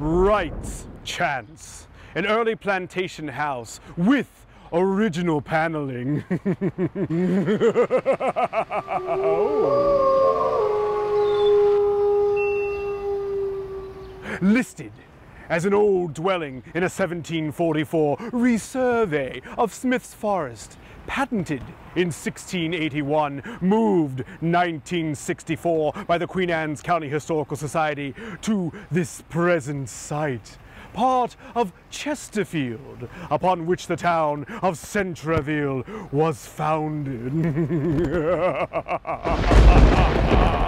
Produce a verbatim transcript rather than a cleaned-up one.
Wrights chance, an early plantation house with original paneling. Listed as an old dwelling in a seventeen forty-four resurvey of Smith's Forest, patented in sixteen eighty-one, moved nineteen sixty-four by the Queen Anne's County Historical Society to this present site, part of Chesterfield, upon which the town of Centreville was founded.